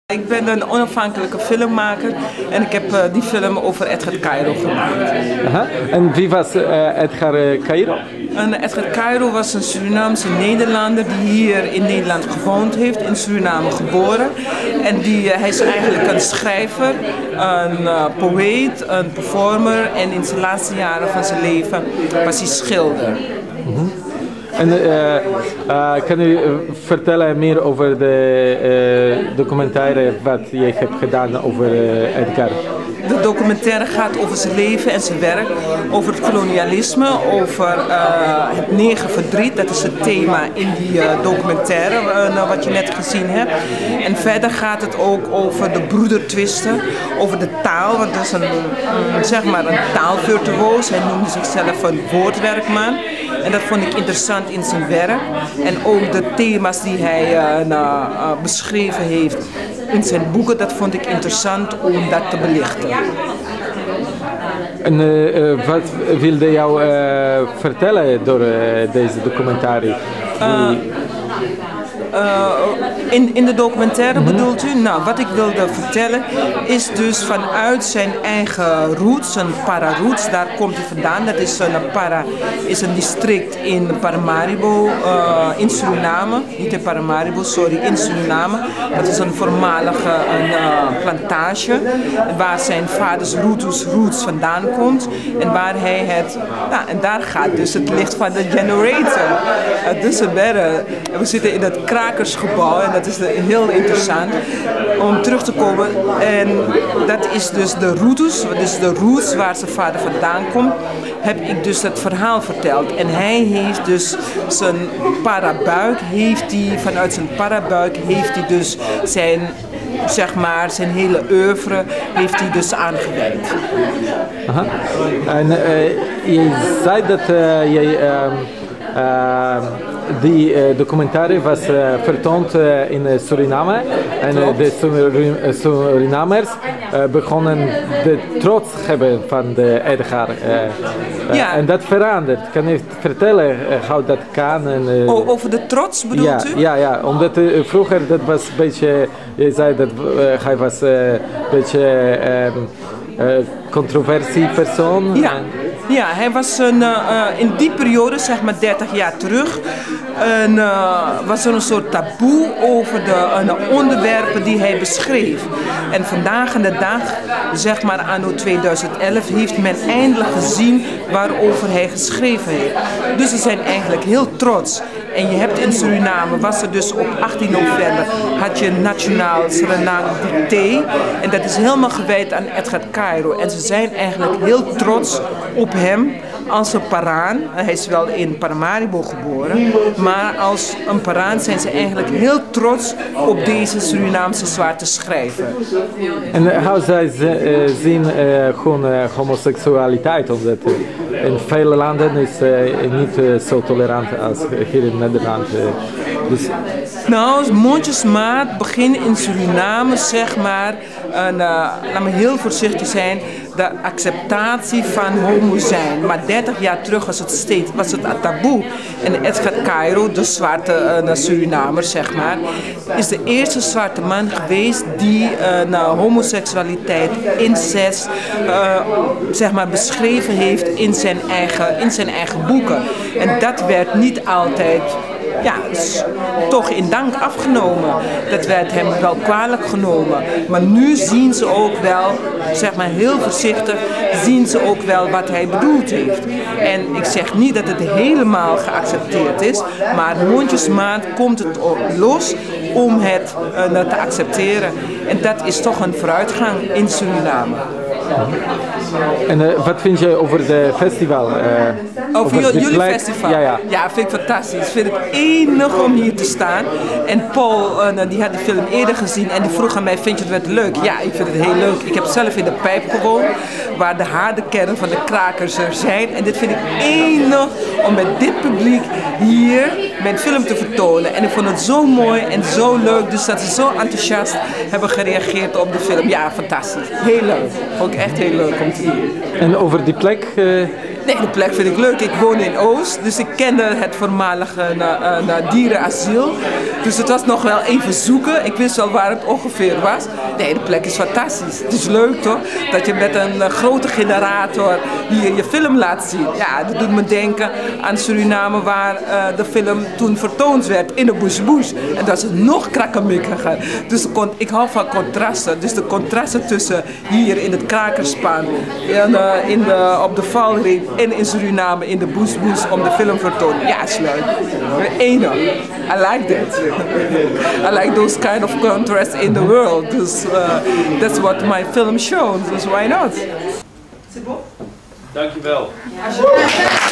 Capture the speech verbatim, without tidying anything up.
Ik ben een onafhankelijke filmmaker en ik heb uh, die film over Edgar Cairo gemaakt. Aha. En wie was uh, Edgar Cairo? En Edgar Cairo was een Surinaamse Nederlander die hier in Nederland gewoond heeft, in Suriname geboren. En die, uh, hij is eigenlijk een schrijver, een uh, poëet, een performer en in zijn laatste jaren van zijn leven was hij schilder. Mm-hmm. En uh, uh, kan u vertellen meer over de uh, documentaire wat je hebt gedaan over uh, Edgar? De documentaire gaat over zijn leven en zijn werk, over het kolonialisme, over uh, het negerverdriet. Dat is het thema in die uh, documentaire uh, wat je net gezien hebt. En verder gaat het ook over de broedertwisten, over de taal. Want dat is een, um, zeg maar een taalvirtuoos. Hij noemde zichzelf een woordwerkman. En dat vond ik interessant in zijn werk. En ook de thema's die hij uh, nou, uh, beschreven heeft in zijn boeken, dat vond ik interessant om dat te belichten. En uh, uh, wat wilde jou uh, vertellen door uh, deze documentaire? Uh, Uh, in, in de documentaire mm-hmm. bedoelt u? Nou, wat ik wilde vertellen is dus vanuit zijn eigen roots, zijn para-roots, daar komt hij vandaan. Dat is een para, is een district in Paramaribo, uh, in Suriname, niet in Paramaribo, sorry, in Suriname. Dat is een voormalige een, uh, plantage waar zijn vaders roots, roots vandaan komt en waar hij het, nou, en daar gaat dus het licht van de generator. Uh, dus we zitten in het krakersgebouw en dat is heel interessant om terug te komen. En dat is dus de roots, dus de roots waar zijn vader vandaan komt, heb ik dus het verhaal verteld. En hij heeft dus zijn parabuik, heeft hij, vanuit zijn parabuik heeft hij dus zijn, zeg maar, zijn hele oeuvre heeft hij dus aangeweid. Aha. En uh, je zei dat uh, je uh, uh, die uh, documentaire was uh, vertoond uh, in Suriname en uh, de Surin Surinamers uh, begonnen de trots hebben van de Edgar. Uh, uh, ja. En dat verandert. Kan je vertellen uh, hoe dat kan? En, uh, o, over de trots bedoelt ja, u? Ja, ja, omdat uh, vroeger dat was een beetje, je zei dat uh, hij was een uh, beetje uh, uh, controversiepersoon. Ja. Ja, hij was een, uh, in die periode, zeg maar dertig jaar terug, een, uh, was er een soort taboe over de uh, onderwerpen die hij beschreef. En vandaag aan de dag, zeg maar anno tweeduizend elf, heeft men eindelijk gezien waarover hij geschreven heeft. Dus ze zijn eigenlijk heel trots. En je hebt in Suriname, was er dus op achttien november, had je Nationaal Suriname Dicté. En dat is helemaal gewijd aan Edgar Cairo. En ze zijn eigenlijk heel trots op hem als een Paraan. Hij is wel in Paramaribo geboren. Maar als een Paraan zijn ze eigenlijk heel trots op deze Surinaamse zwarte schrijver. En hoe zij uh, zien uh, gewoon uh, homoseksualiteit? Omdat uh, in vele landen is uh, niet uh, zo tolerant als hier in Nederland. Uh, dus... Nou, mondjesmaat begin in Suriname, zeg maar, en, uh, laat me heel voorzichtig zijn, de acceptatie van homo zijn. Maar dertig jaar terug was het steeds was het een taboe. En Edgar Cairo, de zwarte uh, Surinamer, zeg maar, is de eerste zwarte man geweest die uh, nou, homoseksualiteit, incest, uh, zeg maar, beschreven heeft in zijn eigen, in zijn eigen boeken. En dat werd niet altijd, ja, toch in dank afgenomen. Dat werd hem wel kwalijk genomen. Maar nu zien ze ook wel, zeg maar heel voorzichtig, zien ze ook wel wat hij bedoeld heeft. En ik zeg niet dat het helemaal geaccepteerd is, maar mondjesmaat komt het los om het uh, te accepteren. En dat is toch een vooruitgang in Suriname. En uh, wat vind je over het festival? Uh, over over jullie plek? Festival? Ja, ja. Ja, vind ik fantastisch. Ik vind het enig om hier te staan. En Paul, uh, die had de film eerder gezien en die vroeg aan mij, vind je het leuk? Ja, ik vind het heel leuk. Ik heb zelf in de Pijp gewoond, waar de harde kern van de krakers er zijn. En dit vind ik enig om met dit publiek hier mijn film te vertonen. En ik vond het zo mooi en zo leuk, dus dat ze zo enthousiast hebben gereageerd op de film. Ja, fantastisch. Heel leuk. Vond ik echt heel leuk om te zien. En over die plek? Uh... Nee, de plek vind ik leuk. Ik woon in Oost, dus ik kende het voormalige na, uh, na dierenasiel. Dus het was nog wel even zoeken. Ik wist wel waar het ongeveer was. Nee, de plek is fantastisch. Het is leuk toch? Dat je met een uh, grote generator hier je film laat zien. Ja, dat doet me denken aan Suriname waar uh, de film toen vertoond werd in de Bush Bush. En dat is nog krakkemikkiger. Dus ik hou van contrasten. Dus de contrasten tussen hier in het krakerspan, in, uh, in de, op de valreep en in Suriname in de Bush Bush om de film vertoond. Ja, is leuk. Enig. I like that. I like those kind of contrasts in the world. Dus uh, that's what my film shows. Dus why not? Dankjewel.